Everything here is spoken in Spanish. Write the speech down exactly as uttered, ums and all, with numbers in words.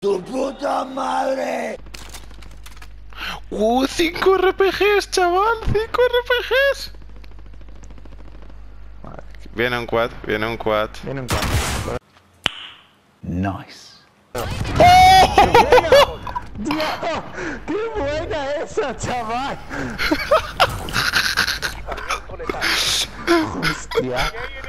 ¡Tu puta madre! ¡Uh! cinco R P Gs, chaval! ¡cinco R P Gs! Viene un quad, viene un quad. Viene un cuadro. Nice. ¡Oh! ¡Dios! ¡Qué buena esa, chaval! ¡Hostia!